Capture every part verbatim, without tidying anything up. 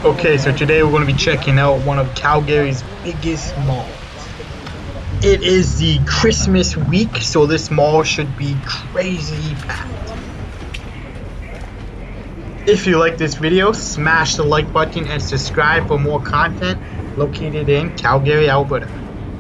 Okay, so today we're going to be checking out one of Calgary's biggest malls. It is the Christmas week, so this mall should be crazy packed. If you like this video, smash the like button and subscribe for more content located in Calgary, Alberta.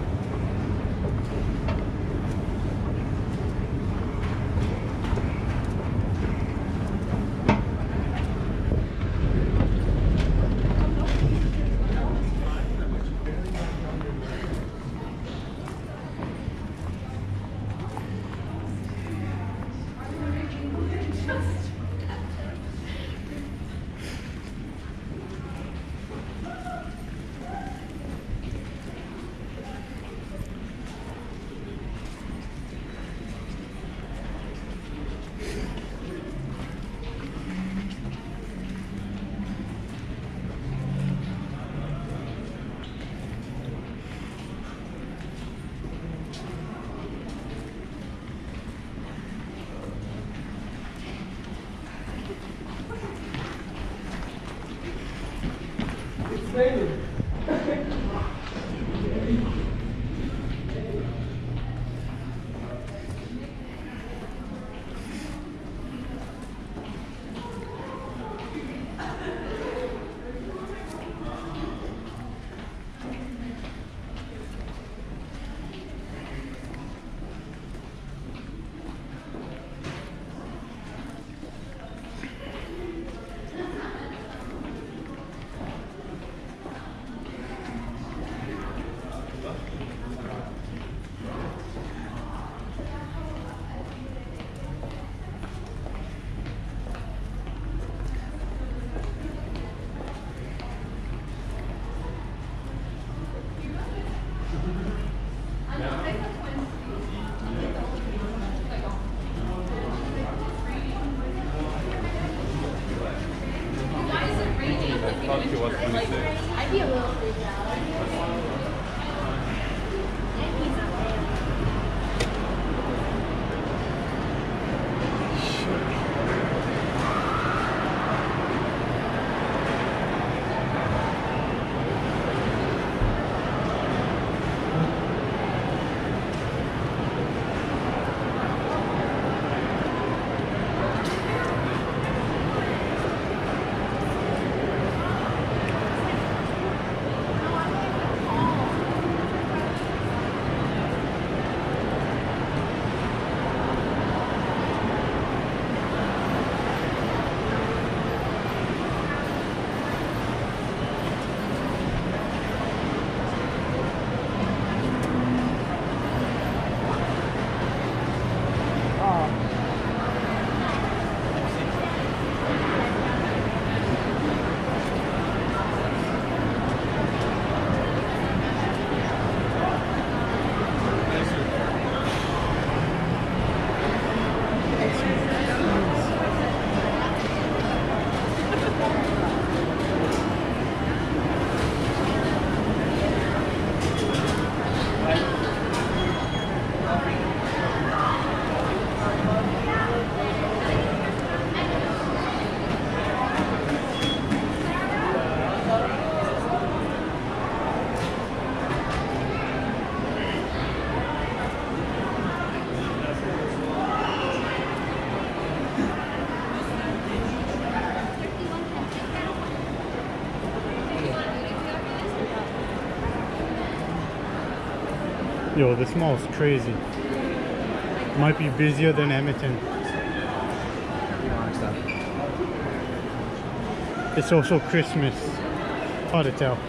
I'd be a little freaked out. Yo, this mall is crazy. Might be busier than Edmonton. It's also Christmas. Hard to tell.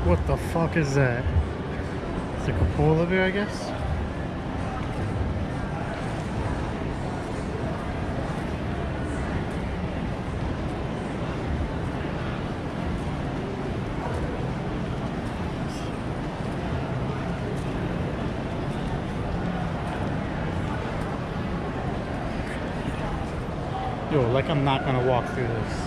What the fuck is that? It's like a polar bear, I guess? Yo, like I'm not gonna walk through this.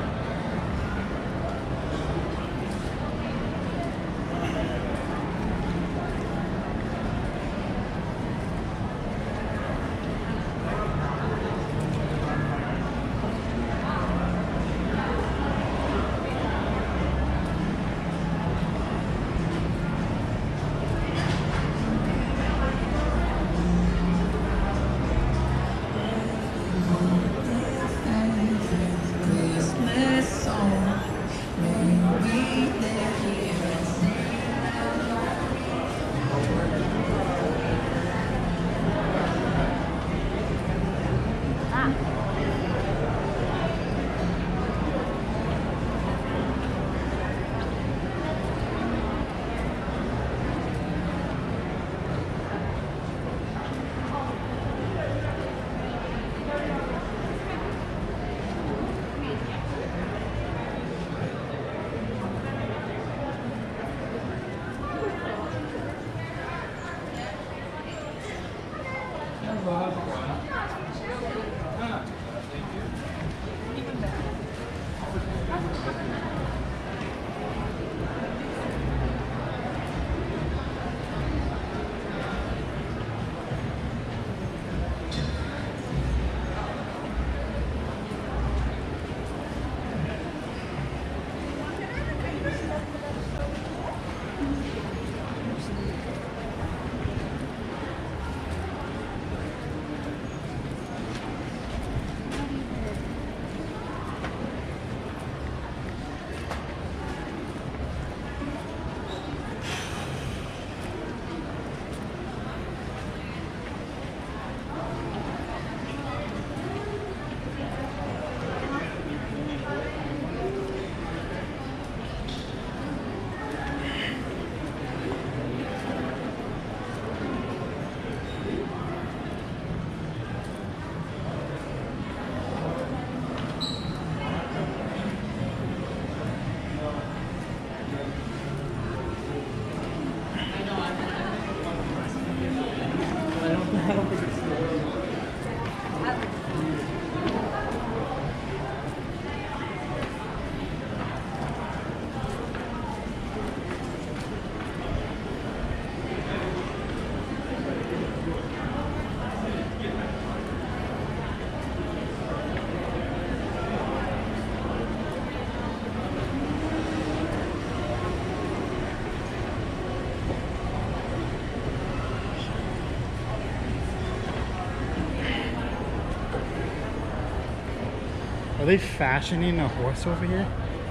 Are they fashioning a horse over here?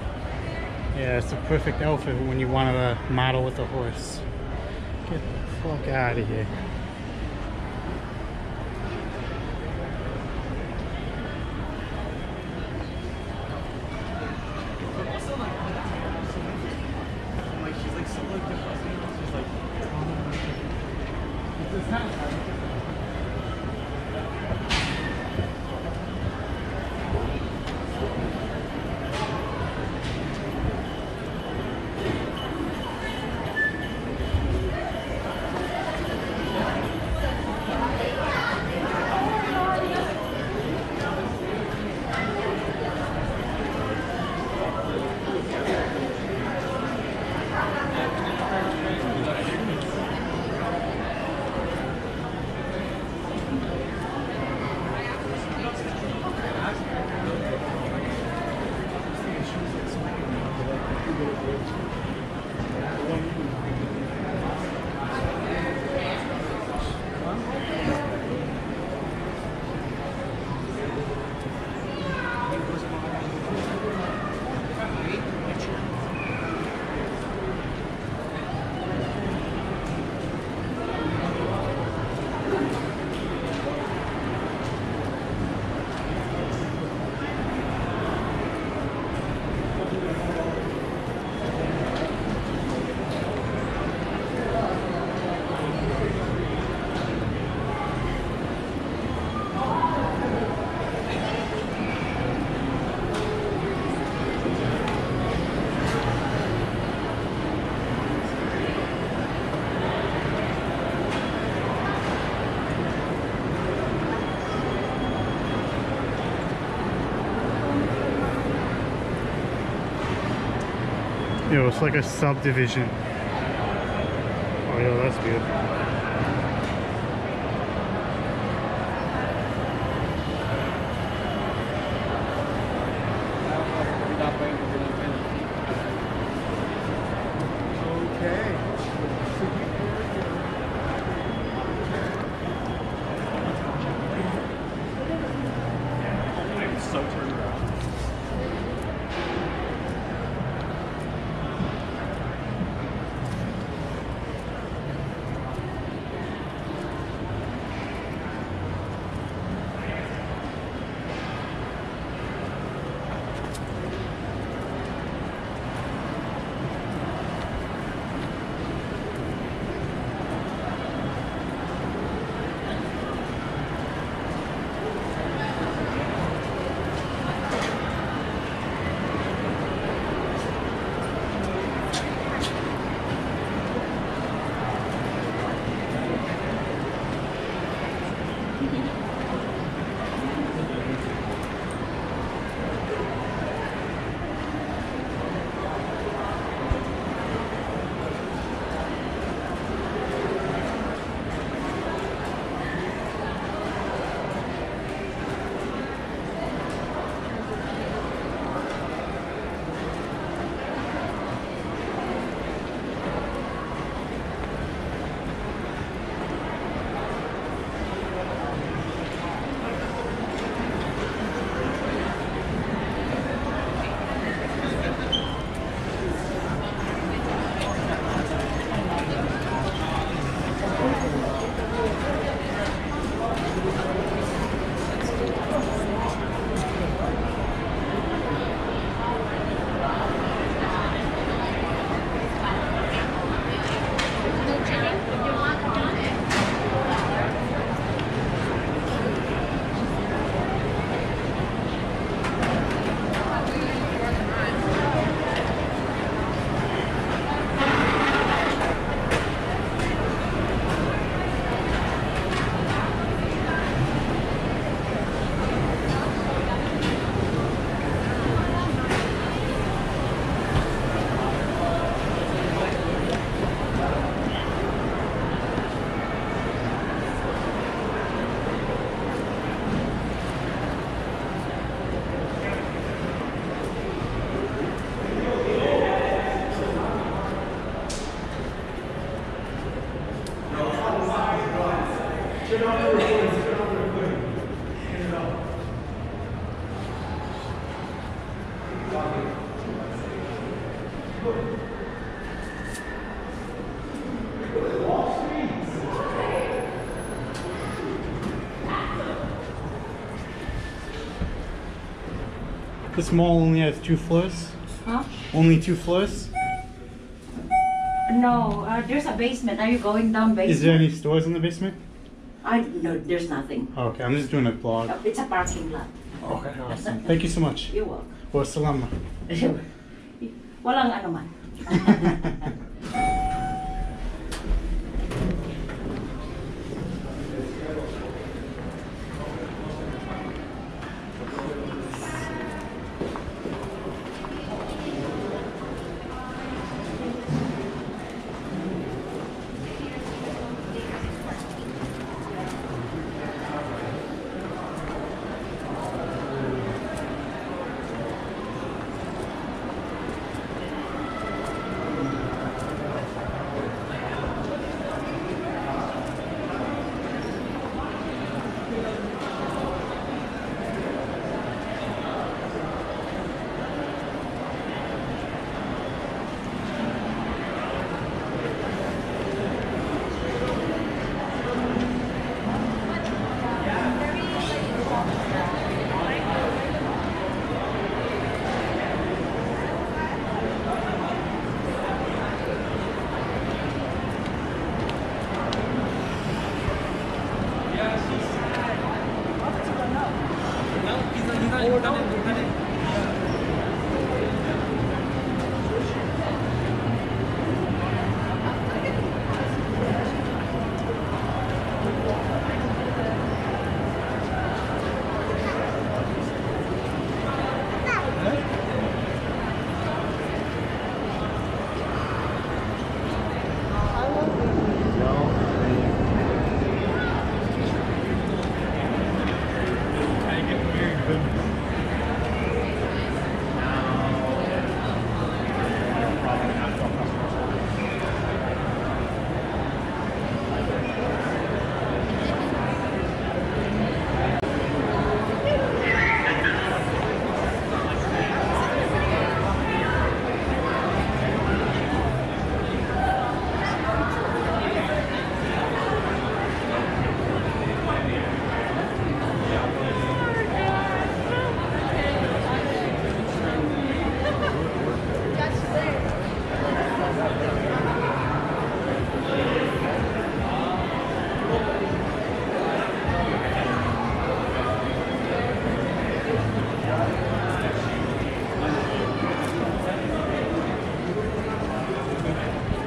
Yeah, it's the perfect outfit when you want to model with a horse. Get the fuck out of here. Yo, it's like a subdivision. Oh, yo, that's beautiful. So turned around. This mall only has two floors? Huh? Only two floors? No, uh, there's a basement. Are you going down basement? Is there any stores in the basement? I no, there's nothing. Okay, I'm just doing a vlog. Uh, It's a parking lot. Okay, awesome. Thank you so much. You're welcome. Wa salamat. Walang ano man.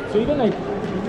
So even like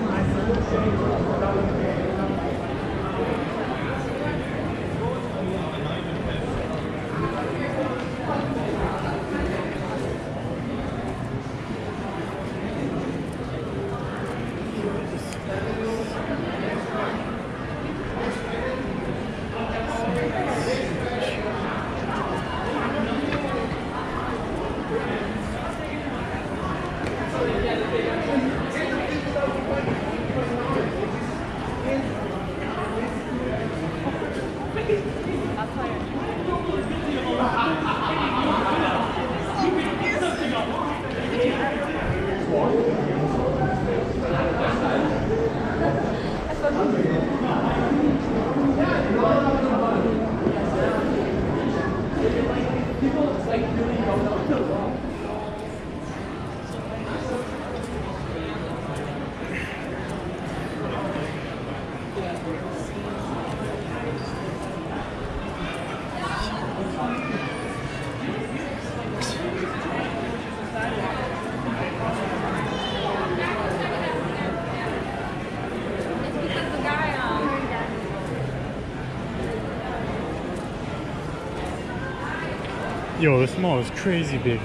yo, this mall is crazy big.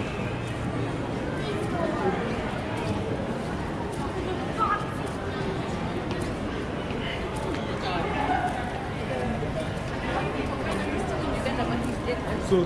So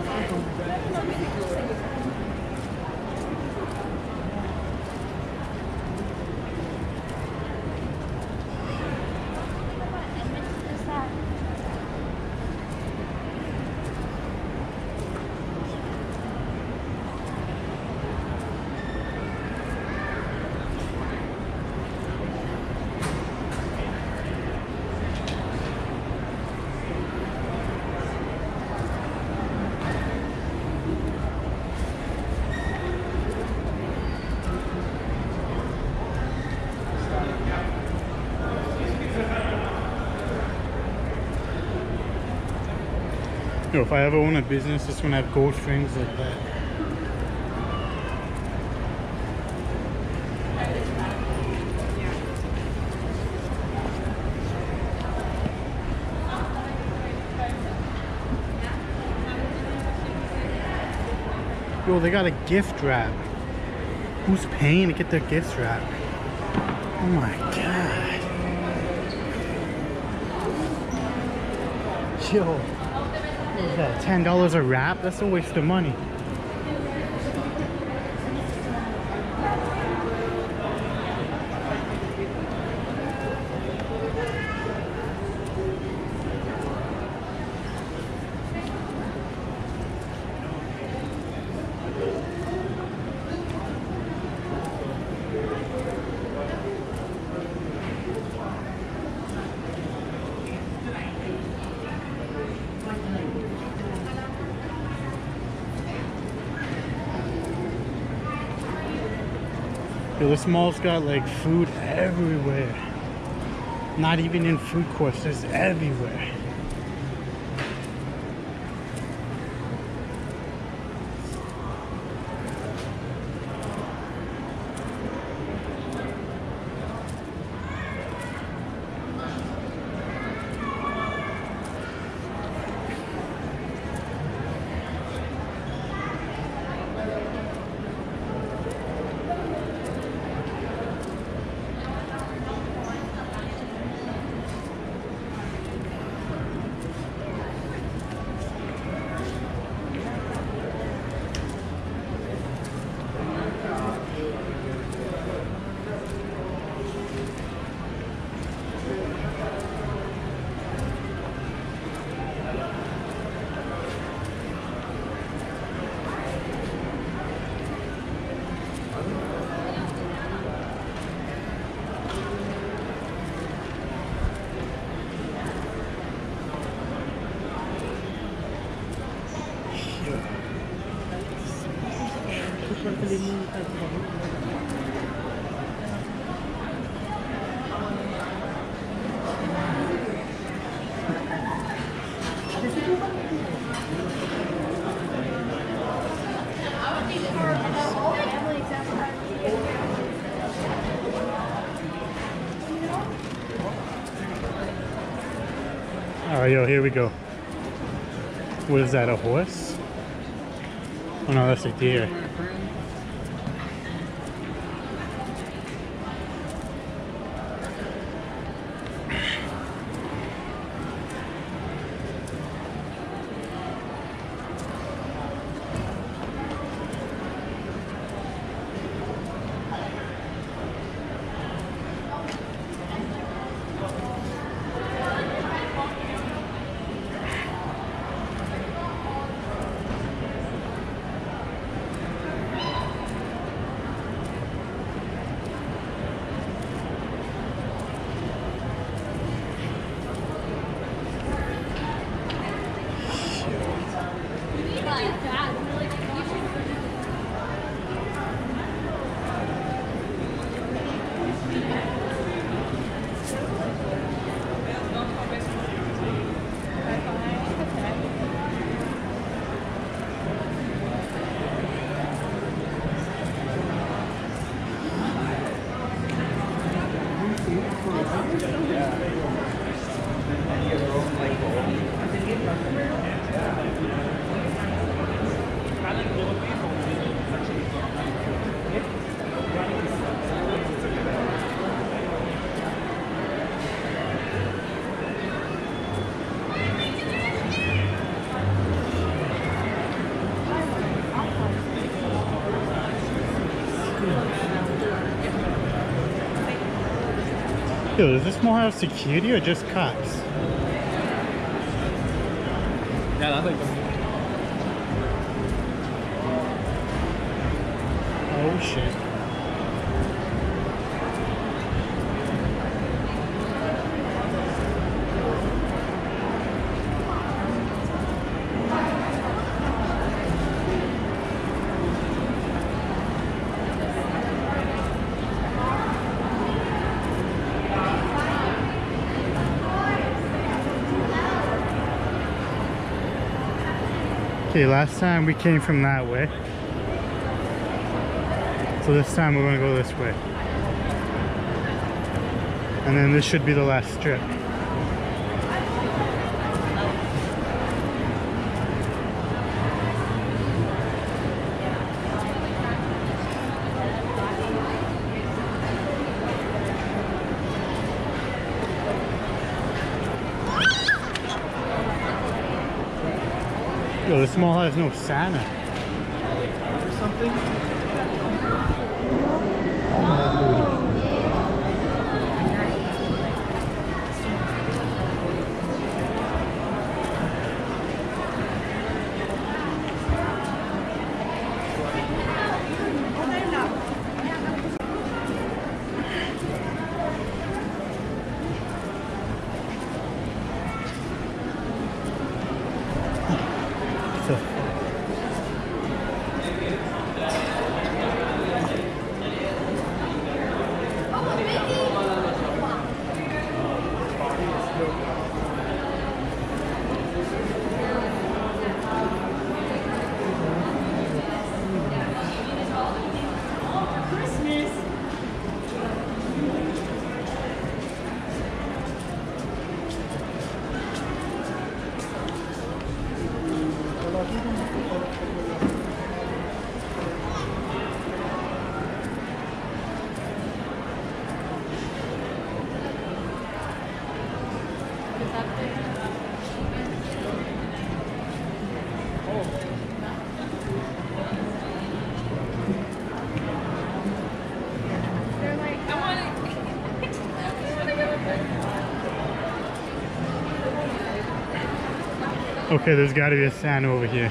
yo, if I ever own a business, it's gonna have gold strings like that. Yo, they got a gift wrap. Who's paying to get their gift wrap? Oh my god. Yo, what is that? ten dollars a wrap? That's a waste of money. Yo, this mall's got like food everywhere. Not even in food courts, just everywhere. yo, here we go. What is that, a horse? Oh no, that's a deer. Yo, does this mall have security or just cops? Yeah, that's like the Oh shit. Okay, last time we came from that way. So this time we're gonna go this way. And then this should be the last strip. Yo, this mall has no Santa. or something. Okay, there's got to be a Santa over here.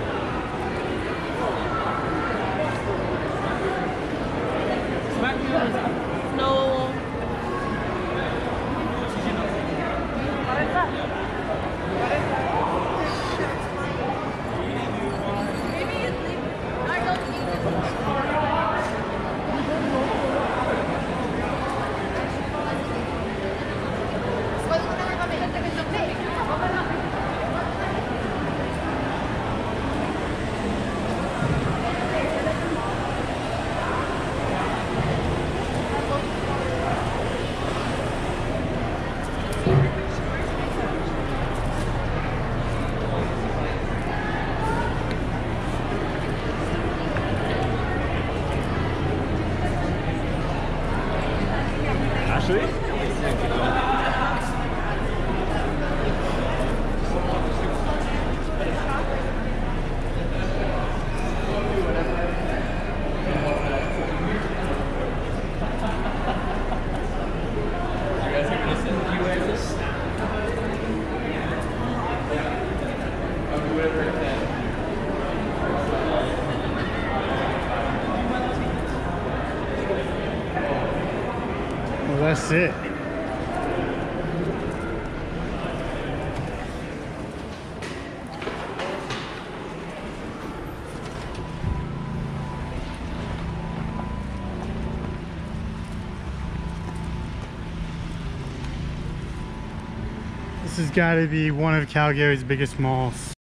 Smack me on the that's it. This has got to be one of Calgary's biggest malls.